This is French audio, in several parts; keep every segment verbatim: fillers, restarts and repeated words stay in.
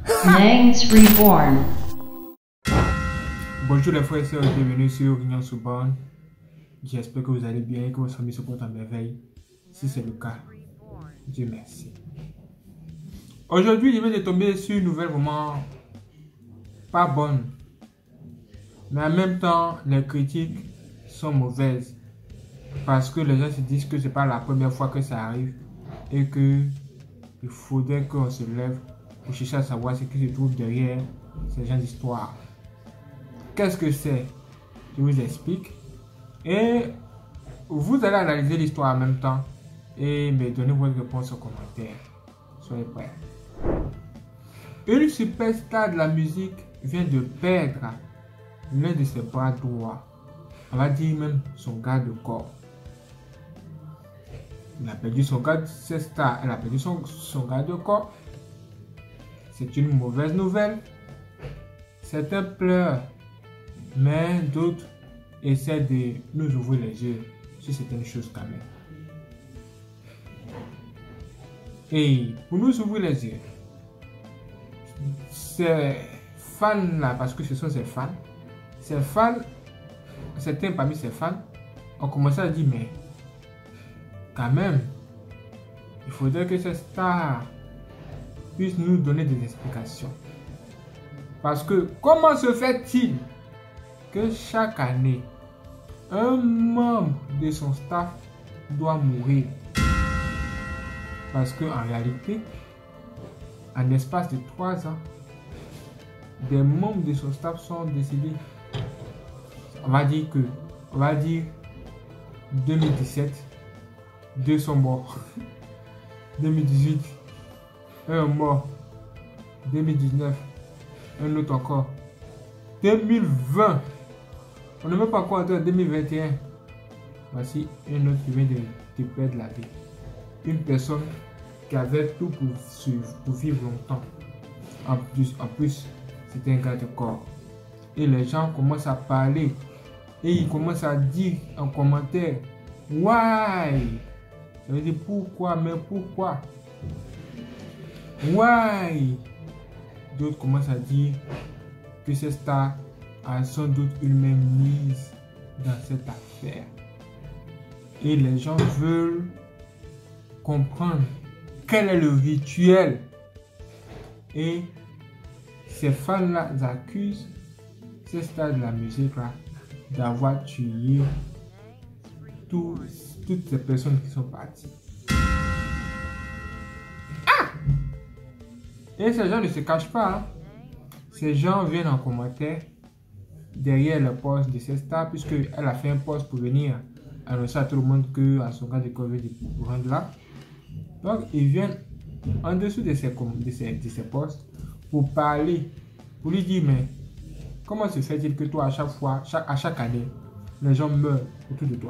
Nangs Reborn. Bonjour les frères et sœurs, bienvenue sur Réunion Soubonne. J'espère que vous allez bien et que votre famille se porte à merveille. Si c'est le cas, Dieu merci. Aujourd'hui, je vais tomber sur une nouvelle vraiment pas bonne. Mais en même temps, les critiques sont mauvaises. Parce que les gens se disent que c'est pas la première fois que ça arrive. Et que il faudrait qu'on se lève pour chercher à savoir ce qui se trouve derrière ces gens d'histoire. Qu'est-ce que c'est? Je vous explique. Et vous allez analyser l'histoire en même temps et me donner votre réponse en commentaire. Soyez prêts. Une superstar de la musique vient de perdre l'un de ses bras droits. On va dire même son garde corps. Il a perdu son garde, cette star, elle a perdu son, son garde corps. C'est une mauvaise nouvelle. Certains pleurent, mais d'autres essaient de nous ouvrir les yeux sur certaines choses quand même. Et pour nous ouvrir les yeux, ces fans-là, parce que ce sont ces fans, ces fans, certains parmi ces fans ont commencé à dire, mais quand même, il faudrait que cette star puisse nous donner des explications. Parce que comment se fait-il que chaque année, un membre de son staff doit mourir? Parce qu'en réalité, en l'espace de trois ans, des membres de son staff sont décédés. On va dire que, on va dire deux mille dix-sept, deux sont morts. deux mille dix-huit, un mort. deux mille dix-neuf, un autre encore. deux mille vingt, on ne veut pas encore entrer en deux mille vingt et un. Voici un autre qui vient de, de perdre la vie. Une personne qui avait tout pour, pour vivre longtemps. En plus, en plus c'était un garde corps. Et les gens commencent à parler. Et ils commencent à dire en commentaire, why? Ça veut dire pourquoi, mais pourquoi? Why? D'autres commencent à dire que ces stars a sans doute une même mise dans cette affaire. Et les gens veulent comprendre quel est le rituel. Et ces fans-là accusent ces stars de la musique-là d'avoir tué tous, toutes ces personnes qui sont parties. Ah! Et ces gens ne se cachent pas. Hein? Ces gens viennent en commentaire derrière le poste de cette star, puisqu'elle a fait un post pour venir annoncer à tout le monde que à son cas de Covid de rendre là. Donc ils viennent en dessous de ces, de ces, de ces postes pour parler, pour lui dire, mais comment se fait-il que toi à chaque fois, chaque, à chaque année, les gens meurent autour de toi?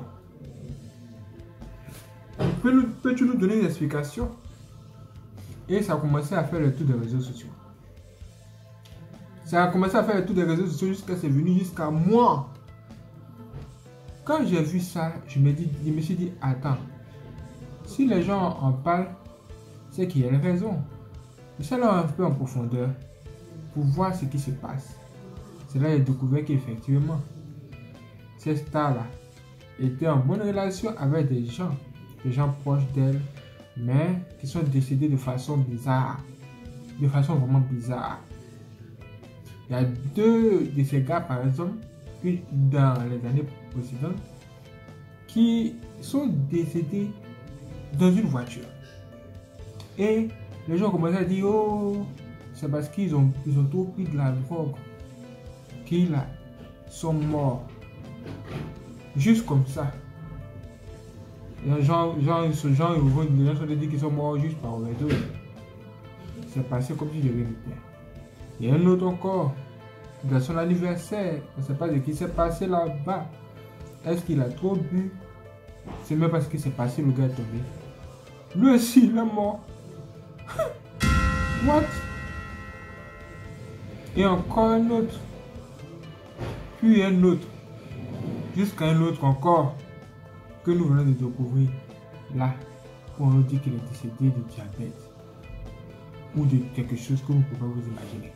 Peux-tu peux nous donner une explication? Et ça a commencé à faire le tour des réseaux sociaux. Ça a commencé à faire le tour des réseaux sociaux jusqu'à c'est venu jusqu'à moi. Quand j'ai vu ça, je me, dis, je me suis dit, attends, si les gens en parlent, c'est qu'il y a une raison. Je suis allé un peu en profondeur pour voir ce qui se passe. C'est là que j'ai découvert qu'effectivement, ces stars-là étaient en bonne relation avec des gens, des gens proches d'elle, mais qui sont décédés de façon bizarre. De façon vraiment bizarre. Il y a deux de ces gars, par exemple, dans les années précédentes, qui sont décédés dans une voiture. Et les gens commencent à dire, oh, c'est parce qu'ils ont, ils ont trop pris de la drogue qu'ils sont morts. Juste comme ça. Les gens, gens, ce genre, les gens sont dit qu'ils sont morts juste par overdose. C'est passé comme si je l'avais dit. Il y a un autre encore, dans son anniversaire, on ne sait pas ce qui s'est passé là-bas. Est-ce qu'il a trop bu? C'est même parce qu'il s'est passé, le gars est tombé. Lui aussi, il est mort. What? Et encore un autre. Puis un autre. Jusqu'à un autre encore. Que nous venons de découvrir. Là, on nous dit qu'il est décédé de diabète. ou de quelque chose que vous ne pouvez pas vous imaginer.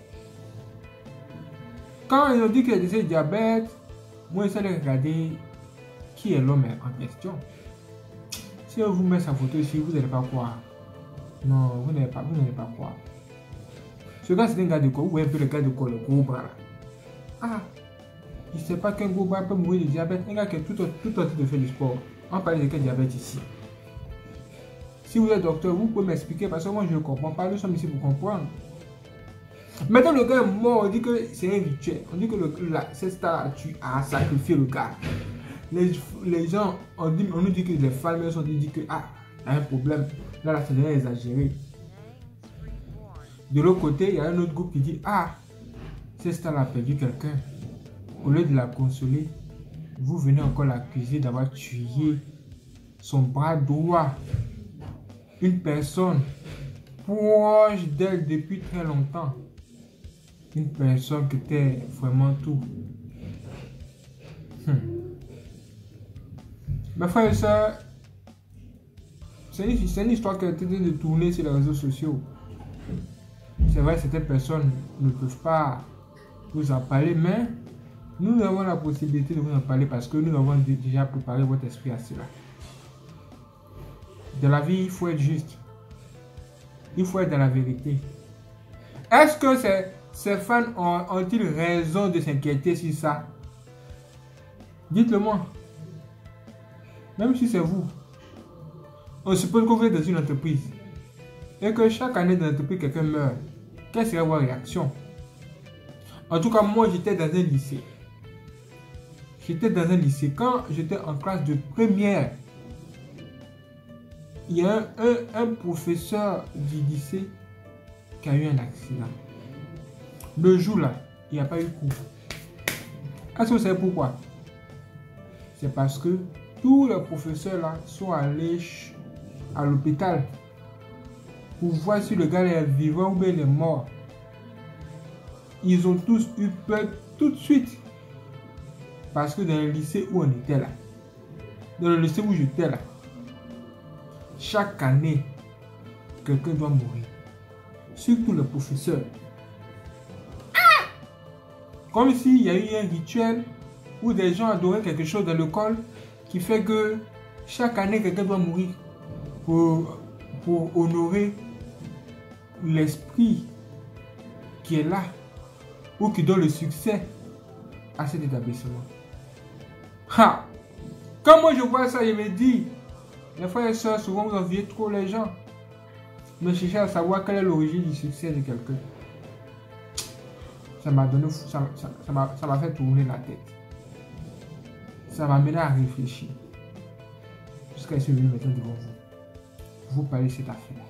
Quand ils ont dit qu'il y a du diabète, moi j'essaie de regarder qui est l'homme en question. Si on vous met sa photo ici, vous n'allez pas croire. Non, vous n'allez pas, vous n'allez pas croire. Ce gars, c'est un gars de corps. Vous voyez un peu le gars de corps, le gros bras là. Ah, il ne sait pas qu'un gros bras peut mourir de diabète. Un gars qui est tout, tout en train de faire du sport. On parle de quel diabète ici. Si vous êtes docteur, vous pouvez m'expliquer parce que moi je ne comprends pas. Nous sommes ici pour comprendre. Maintenant, le gars est mort. On dit que c'est un rituel. On dit que le, la, cette star a sacrifié le gars. Les, les gens, on, dit, on nous dit que les femmes sont dit que ah, il y a un problème. Là, là, ça devient exagéré. De l'autre côté, il y a un autre groupe qui dit ah, cette star a perdu quelqu'un. Au lieu de la consoler, vous venez encore l'accuser d'avoir tué son bras droit. Une personne proche d'elle depuis très longtemps. Une personne qui était vraiment tout. Hmm. Mes frères et sœurs, c'est une, une histoire qui a été de tourner sur les réseaux sociaux. C'est vrai, certaines personnes ne peuvent pas vous en parler, mais nous avons la possibilité de vous en parler parce que nous avons déjà préparé votre esprit à cela. Dans la vie, il faut être juste. Il faut être dans la vérité. Est-ce que ces, ces fans ont, ont-ils raison de s'inquiéter sur ça? Dites-le moi. Même si c'est vous. On suppose que vous êtes dans une entreprise. Et que chaque année dans l'entreprise, quelqu'un meurt. Quelle serait votre réaction? En tout cas, moi, j'étais dans un lycée. J'étais dans un lycée. Quand j'étais en classe de première, il y a un, un, un professeur du lycée qui a eu un accident. Le jour-là, il n'y a pas eu cours. Est-ce que vous savez pourquoi? C'est parce que tous les professeurs là sont allés à l'hôpital pour voir si le gars est vivant ou bien il est mort. Ils ont tous eu peur tout de suite. Parce que dans le lycée où on était là, dans le lycée où j'étais là, chaque année, quelqu'un doit mourir. Surtout le professeur. Ah! Comme s'il y a eu un rituel où des gens adoraient quelque chose dans l'école qui fait que chaque année, quelqu'un doit mourir pour, pour honorer l'esprit qui est là ou qui donne le succès à cet établissement. Ha! Quand moi je vois ça, je me dis, les frères et sœurs, souvent vous enviez trop les gens. Mais cherchez à savoir quelle est l'origine du succès de quelqu'un. Ça m'a donné, ça, ça, ça m'a, ça m'a fait tourner la tête. Ça m'a amené à réfléchir. Jusqu'à ce que je suis venu maintenant devant vous. Vous parlez de cette affaire.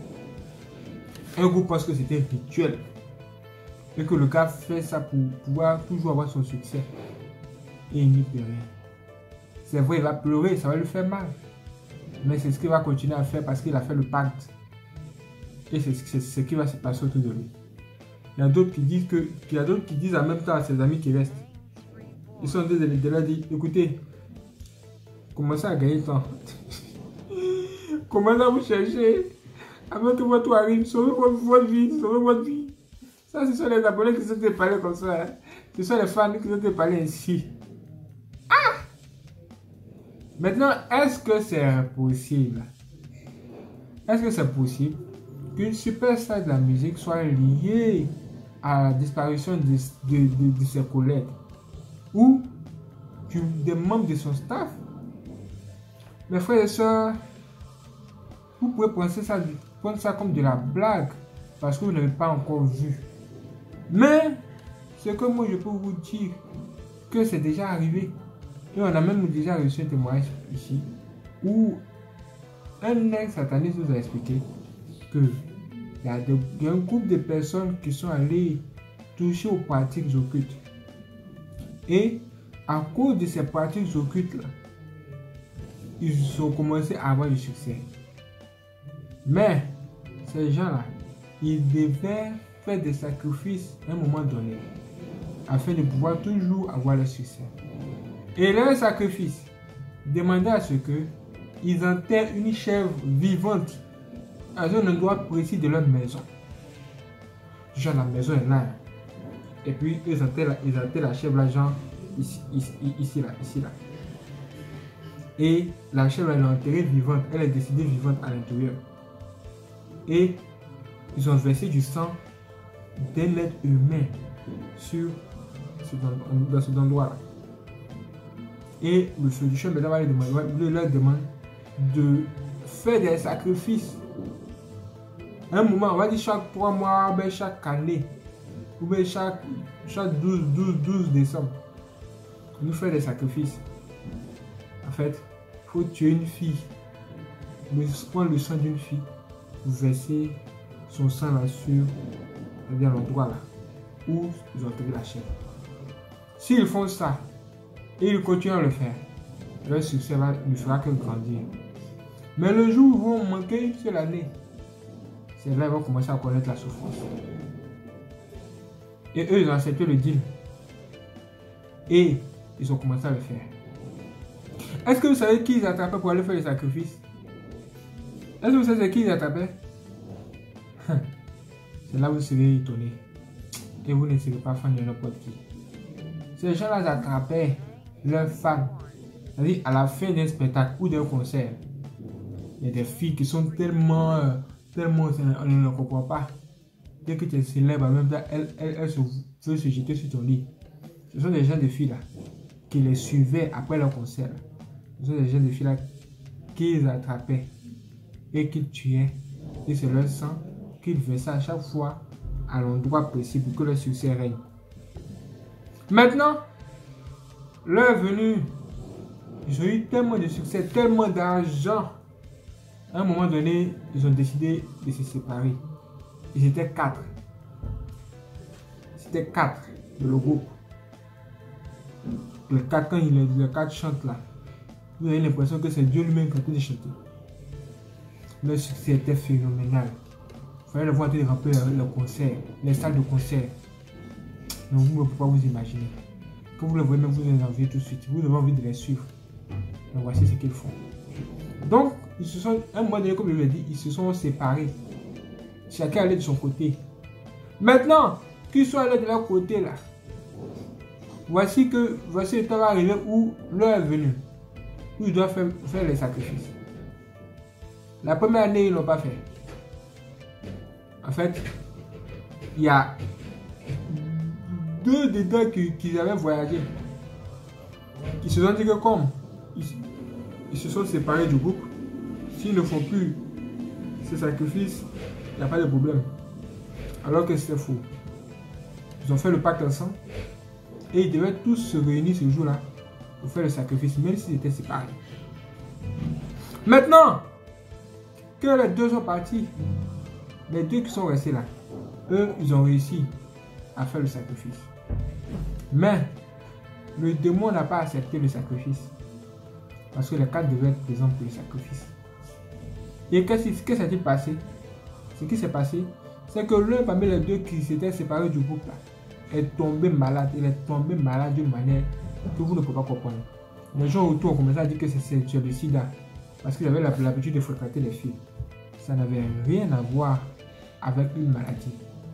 Un groupe pense que c'était rituel. Et que le gars fait ça pour pouvoir toujours avoir son succès. Et il n'y peut rien. C'est vrai, il va pleurer, ça va lui faire mal. Mais c'est ce qu'il va continuer à faire parce qu'il a fait le pacte. Et c'est ce qui va se passer autour de lui. Il y a d'autres qui disent que, il y a d'autres qui disent en même temps à ses amis qui restent. Ils sont des de leur dire, écoutez, commencez à gagner temps. Commencez à vous chercher. Avant que votre tour arrive, sauvez votre vie, sauvez votre vie. Ça, ce sont les abonnés qui sont parlés comme ça. Hein. Ce sont les fans qui sont parlés ainsi. Ah! Maintenant, est-ce que c'est possible? Est-ce que c'est possible qu'une superstar de la musique soit liée à la disparition de, de, de, de ses collègues ou des membres de son staff? Mes frères et sœurs, vous pouvez penser ça, prendre ça comme de la blague parce que vous n'avez pas encore vu. Mais ce que moi je peux vous dire que c'est déjà arrivé. Et on a même déjà reçu un témoignage ici où un ex-sataniste nous a expliqué que il y a, de, il y a un groupe de personnes qui sont allées toucher aux pratiques occultes. Et à cause de ces pratiques occultes là, ils ont commencé à avoir du succès. Mais ces gens-là, ils devaient faire des sacrifices à un moment donné afin de pouvoir toujours avoir le succès. Et leur sacrifice demandait à ce que ils enterrent une chèvre vivante à un endroit précis de leur maison. genre la maison est là. Et puis ils enterrent la, ils enterrent la chèvre là, genre ici, ici, ici là, ici là. Et la chèvre elle est enterrée vivante, elle est décédée vivante à l'intérieur. Et ils ont versé du sang d'un être humain sur dans cet endroit là. Et le solution maintenant va leur demander, leur demande de faire des sacrifices. À un moment, on va dire chaque trois mois, ben chaque année, ou bien chaque, chaque douze, douze, douze décembre, nous faire des sacrifices. En fait, il faut tuer une fille, prendre le sang d'une fille, verser son sang là sur l'endroit là où ils ont enterré la chair. S'ils font ça et ils continuent à le faire, leur succès va, ne fera que grandir. Mais le jour où ils vont manquer sur l'année, c'est là qu'ils vont commencer à connaître la souffrance. Et eux, ils ont accepté le deal. Et ils ont commencé à le faire. Est-ce que vous savez qui ils attrapaient pour aller faire les sacrifices? Est-ce que vous savez qui ils attrapaient? C'est là où vous serez étonné. Et vous ne serez pas fan de n'importe qui. Ces gens-là attrapaient leurs fans. C'est-à-dire à la fin d'un spectacle ou d'un concert. Il y a des filles qui sont tellement, euh, tellement, on ne le comprend pas. Dès que tu es célèbre, en même temps, elles, elles, elles se, veulent se jeter sur ton lit. Ce sont des gens de filles là qui les suivaient après leur concert. Ce sont des gens de filles là qu'ils attrapaient et qu'ils tuaient. Et c'est leur sang qu'ils versaient à chaque fois à l'endroit précis pour que le succès règne. Maintenant, l'heure est venue. Ils ont eu tellement de succès, tellement d'argent. À un moment donné, ils ont décidé de se séparer. Ils étaient quatre. C'était quatre de le groupe. Les quatre, quand les, les quatre chantent là, vous avez l'impression que c'est Dieu lui-même qui a tout de chanter. Le succès était phénoménal. Il fallait le voir de remplir le concert, les salles de concert. Donc vous ne pouvez pas vous imaginer. Quand vous le voyez même, vous avez envie tout de suite. Vous avez envie de les suivre. Donc voici ce qu'ils font. Donc, ils se sont, un mois donné, comme je l'ai dit, ils se sont séparés. Chacun allait de son côté. Maintenant, qu'ils soient allés de leur côté là, voici que voici le temps va arriver où l'heure est venue, où ils doivent faire, faire les sacrifices. La première année, ils ne l'ont pas fait. En fait, il y a deux dedans qui, qui avaient voyagé, qui se sont dit que comme ils, ils se sont séparés du groupe, s'ils ne font plus ces sacrifices, il n'y a pas de problème. Alors que c'était faux. Ils ont fait le pacte ensemble et ils devaient tous se réunir ce jour-là pour faire le sacrifice, même s'ils étaient séparés. Maintenant que les deux sont partis, les deux qui sont restés là, eux, ils ont réussi à faire le sacrifice. Mais le démon n'a pas accepté le sacrifice parce que les quatre devaient être présents pour le sacrifice. Et qu'est-ce qui s'est passé? Ce qui s'est passé, c'est que l'un parmi les deux qui s'était séparé du groupe là est tombé malade. Il est tombé malade d'une manière que vous ne pouvez pas comprendre. Les gens autour ont commencé à dire que c'est le sida parce qu'ils avaient l'habitude de fréquenter les filles. Ça n'avait rien à voir avec une maladie.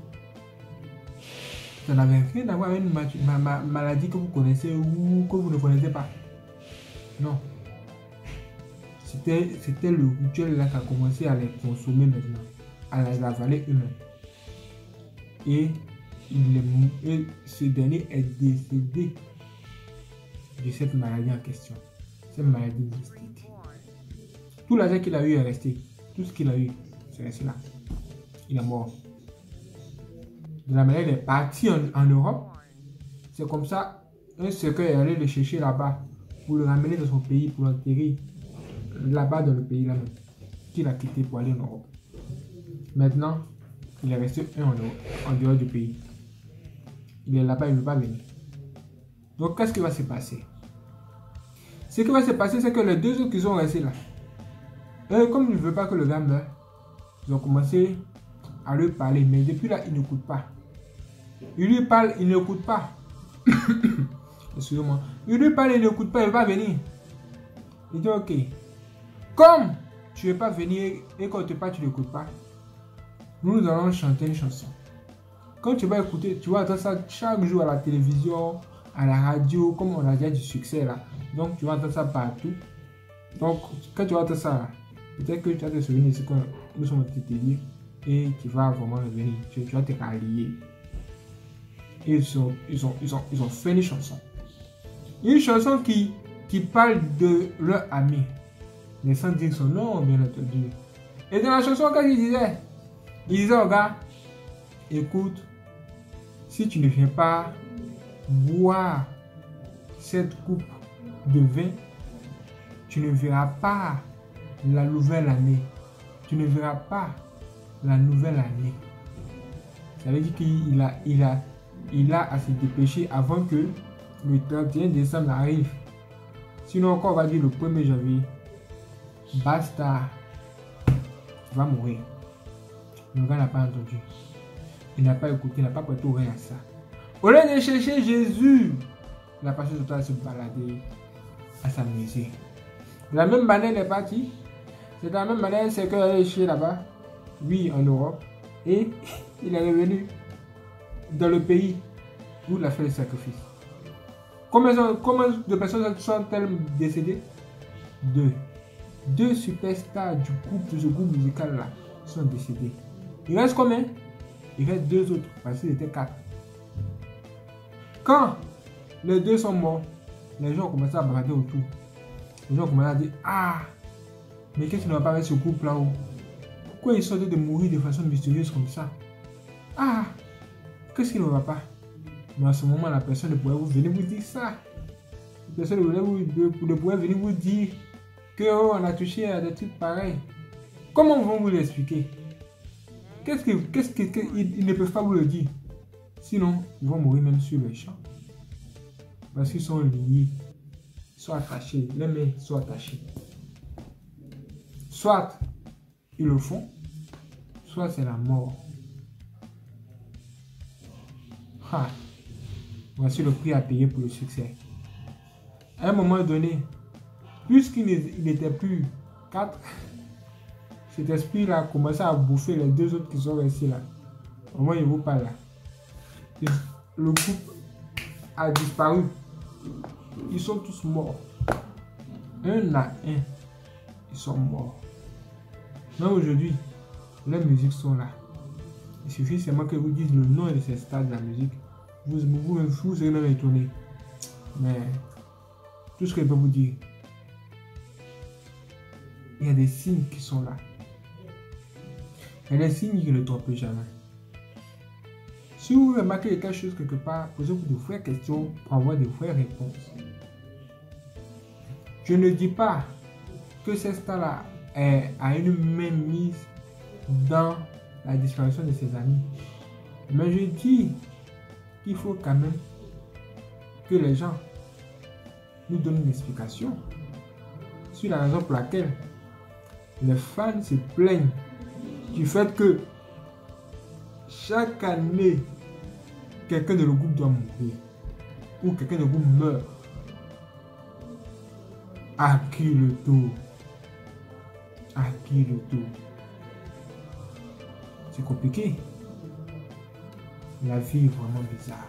Ça n'avait rien à voir avec une ma ma ma maladie que vous connaissez ou que vous ne connaissez pas. Non. C'était le rituel là qui a commencé à les consommer maintenant, à les avaler eux-mêmes. Et, il est, et ce dernier est décédé de cette maladie en question. Cette maladie mystique. Tout l'argent qu'il a eu est resté. Tout ce qu'il a eu, c'est resté là. Il est mort. De la manière, il est parti en, en Europe. C'est comme ça, un secret est allé le chercher là-bas pour le ramener dans son pays, pour l'enterrer là-bas dans le pays là-même, qu'il a quitté pour aller en Europe. Maintenant, il est resté un en, Europe, en dehors du pays. Il est là-bas, il ne veut pas venir. Donc, qu'est-ce qui va se passer? Ce qui va se passer, c'est que les deux autres qui sont restés là, eux, comme ils ne veulent pas que le gars meure, ils ont commencé à lui parler, mais depuis là, il n'écoute pas. Il lui parle, il n'écoute pas. Excusez-moi. Il lui parle, il n'écoute pas, il va venir. Il dit ok. Comme tu ne veux pas venir et quand tu ne parles, tu n'écoutes pas, nous, nous allons chanter une chanson. Quand tu vas écouter, tu vas entendre ça chaque jour à la télévision, à la radio, comme on a déjà du succès là. Donc tu vas entendre ça partout. Donc quand tu vas entendre ça, peut-être que tu vas te souvenir de ce que nous sommes en train de te dire et tu vas vraiment revenir. Tu, tu vas te rallier. Et ils, sont, ils, ont, ils, ont, ils ont fait une chanson. Une chanson qui, qui parle de leur ami, mais sans dire son nom, bien entendu. Et dans la chanson, qu'est-ce qu'il disait? Il disait au gars, écoute, si tu ne viens pas boire cette coupe de vin, tu ne verras pas la nouvelle année. Tu ne verras pas la nouvelle année. Ça veut dire qu'il a, il a, il a à se dépêcher avant que le trente et un décembre arrive. Sinon, encore, on va dire le premier janvier. Basta. Tu vas mourir. Le gars n'a pas entendu. Il n'a pas écouté, il n'a pas prêté oreille à ça. Au lieu de chercher Jésus, il a passé son temps à se balader, à s'amuser. De la même manière, il est parti. C'est de la même manière, c'est qu'il est chez là-bas, oui, en Europe, et il est revenu dans le pays où il a fait le sacrifice. Combien, combien de personnes sont-elles décédées? Deux. Deux superstars du groupe, de ce groupe musical-là, sont décédés. Il reste combien? Il reste deux autres, parce qu'il était quatre. Quand les deux sont morts, les gens ont commencé à brader autour. Les gens ont commencé à dire, ah, mais qu'est-ce qui ne va pas avec ce groupe là-haut? Pourquoi ils sont de mourir de façon mystérieuse comme ça? Ah, qu'est-ce qui ne va pas? Mais à ce moment, la personne ne pourrait vous venir vous dire ça. La personne ne pourrait venir vous dire que oh, on a touché à des trucs pareils. Comment vont vous l'expliquer? Qu'est-ce que, qu'est-ce que, que ils, ils ne peuvent pas vous le dire. Sinon, ils vont mourir même sur le champ. Parce qu'ils sont liés, ils sont attachés, les mains sont attachées. Soit ils le font, soit c'est la mort. Ah. Voici le prix à payer pour le succès. À un moment donné, puisqu'il n'était plus quatre, cet esprit-là a commencé à bouffer les deux autres qui sont restés là. Au moins, il ne vaut pas là. Le groupe a disparu. Ils sont tous morts. Un à un, ils sont morts. Mais aujourd'hui, les musiques sont là. Il suffit seulement que vous dites le nom de ces stars de la musique. Vous vous, vous, vous serez même étonné. Mais tout ce que je peux vous dire, il y a des signes qui sont là. Il y a des signes qui ne trompent jamais. Si vous remarquez quelque chose quelque part, posez-vous de vraies questions pour avoir de vraies réponses. Je ne dis pas que cette star-là a une main mise dans la disparition de ses amis. Mais je dis qu'il faut quand même que les gens nous donnent une explication sur la raison pour laquelle les fans se plaignent du fait que chaque année, quelqu'un de le groupe doit mourir ou quelqu'un de groupe meurt. À qui le tour? À qui le tour? C'est compliqué. La vie est vraiment bizarre.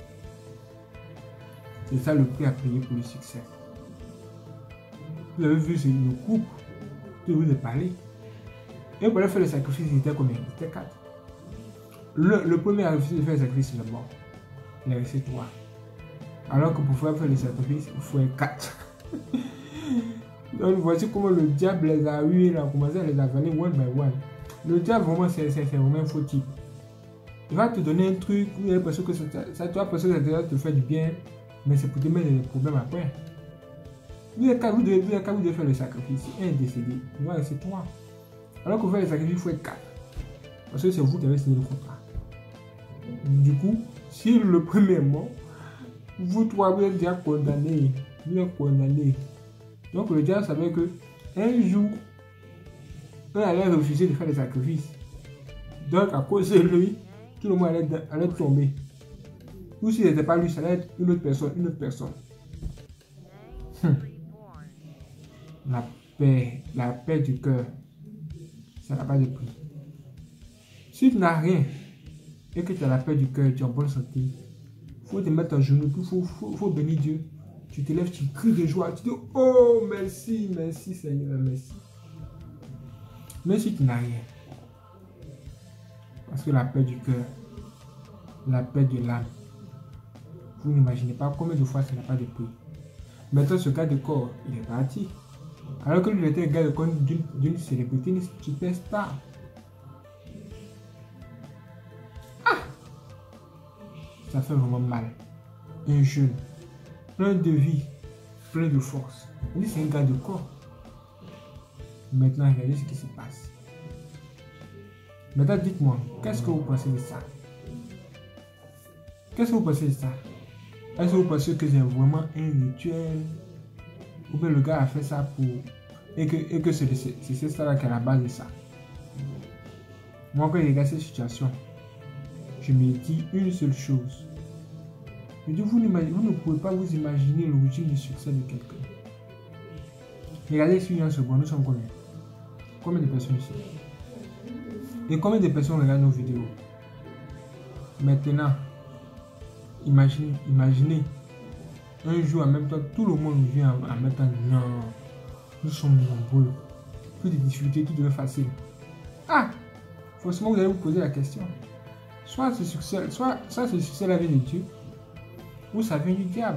C'est ça le prix à payer pour le succès. Vous avez vu, c'est le groupe que je vous ai parlé. Et pour aller faire le sacrifice, il était combien? Il était quatre. Le, le premier à refuser de faire le sacrifice, il est mort. Il est resté trois. Alors que pour pouvoir faire le sacrifice, il faut être quatre. Donc voici comment le diable les a eu, il a commencé à les avaler one by one. Le diable, vraiment, c'est vraiment un faux type. Il va te donner un truc, où il a l'impression que ça, ça, tu vas penser que ça va te faire du bien, mais c'est pour te mettre des problèmes après. Vous êtes vous devez, vous êtes vous devez faire le sacrifice. Si un est décédé, il va rester trois. Alors que vous faites le sacrifice, il faut être quatre. Parce que c'est vous qui avez signé le contrat. Du coup, si le premier est mort, vous trois, vous êtes déjà condamnés. Vous êtes condamnés. Donc le diable savait que un jour, on allait refuser de faire les sacrifices. Donc à cause de lui, tout le monde allait, allait tomber. Ou si ce n'était pas lui, ça allait être une autre personne, une autre personne. Hum. La paix, la paix du cœur, ça n'a pas de prix. Si tu n'as rien, et que tu as la paix du cœur, tu es en bonne santé, il faut te mettre à genoux, il faut, faut, faut bénir Dieu. Tu te lèves, tu cries de joie, tu dis oh merci, merci Seigneur, merci. Mais si tu n'as rien, parce que la paix du cœur, la paix de l'âme, vous n'imaginez pas combien de fois ça n'a pas de prix. Maintenant, ce gars de corps, il est parti. Alors que lui était un gars de corps d'une célébrité, une superstar. Ah! Ça fait vraiment mal. Un jeune, plein de vie, plein de force. Lui, c'est un gars de corps. Maintenant, regardez ce qui se passe. Maintenant, dites-moi, qu'est-ce que vous pensez de ça? Qu'est-ce que vous pensez de ça? Est-ce que vous pensez que c'est vraiment un rituel? Ou bien le gars a fait ça pour... Et que, et que c'est ça là qui est à la base de ça. Moi, quand je regarde cette situation, je me dis une seule chose. Je dis, vous, vous ne pouvez pas vous imaginer l'origine du succès de quelqu'un. Regardez ici une seconde, nous sommes combien? Combien de personnes ici? Et combien de personnes regardent nos vidéos? Maintenant, imaginez, imaginez, un jour en même temps, tout le monde vient en même temps. Non, nous sommes nombreux. Plus de difficultés, tout devient facile. Ah, forcément, vous allez vous poser la question. Soit ce succès, soit, soit ce succès vient de Dieu, ou ça vient du diable.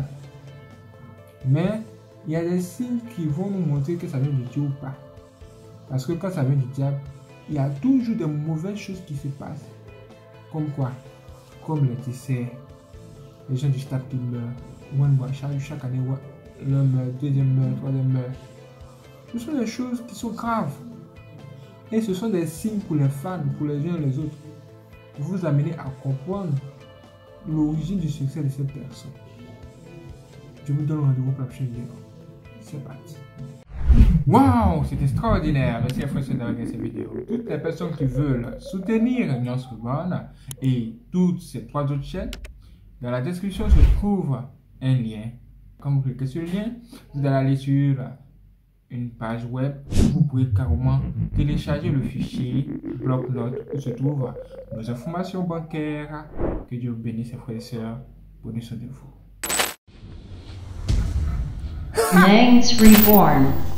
Mais il y a des signes qui vont nous montrer que ça vient de Dieu ou pas. Parce que quand ça vient du diable, il y a toujours de mauvaises choses qui se passent. Comme quoi? Comme les décès. Les gens du stade qui meurent. One mois, chaque, chaque année, l'un meurt, deuxième meurt, troisième meurt. Ce sont des choses qui sont graves. Et ce sont des signes pour les fans, pour les uns et les autres. Pour vous amener à comprendre l'origine du succès de cette personne. Je vous donne rendez-vous pour la prochaine vidéo. C'est parti. Waouh, c'est extraordinaire. Merci à François d'avoir regardé cette vidéo. Toutes les personnes qui veulent soutenir Nuance Reborn et toutes ces trois autres chaînes, dans la description se trouve un lien. Quand vous cliquez sur le lien, vous allez aller sur une page web où vous pouvez carrément télécharger le fichier bloc-notes où se trouvent nos informations bancaires. Que Dieu vous bénisse, frères et sœurs. Prenez soin de vous. Nangs Reborn.